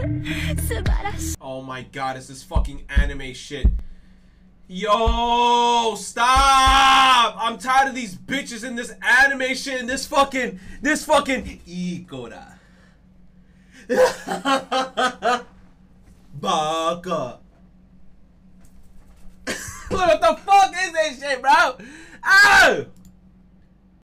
Oh my god, it's this fucking anime shit. Yo, stop! I'm tired of these bitches in this anime shit and this fucking Ikora. Baka. What the fuck is that shit, bro? Ah!